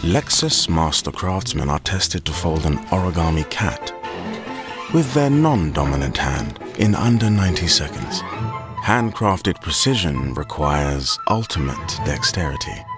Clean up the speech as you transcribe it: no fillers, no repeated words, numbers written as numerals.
Lexus master craftsmen are tested to fold an origami cat with their non-dominant hand in under 90 seconds. Handcrafted precision requires ultimate dexterity.